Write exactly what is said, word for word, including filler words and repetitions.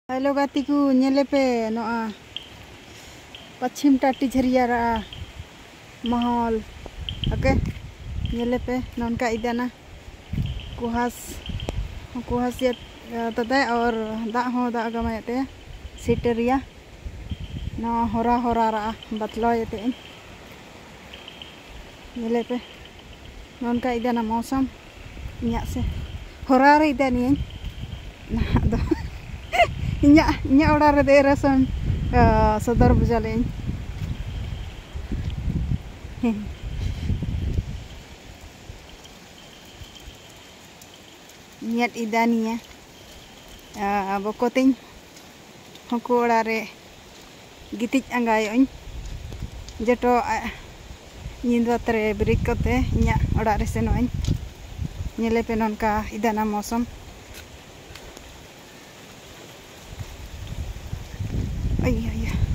hello गाती को नेले पे नोआ पश्चिम tatijhariya माहौल ओके नेले पे नौनका इदाना कुहास कुहास ये तदा और दाग हो दाग गमायते सिटरिया ना होरा होरा रा बतलो येते नेले पे नौनका इदाना मौसम इन्या से होरा रे इदानी ना दो इन्या इन्या ओड़ा रे दे रसन सदर बुझाले नियत idania bokoting hoko orare gitik anggayoñ jeto ñindo tre berikote nya orare senoñ ñele penon ka idana mosam ay ay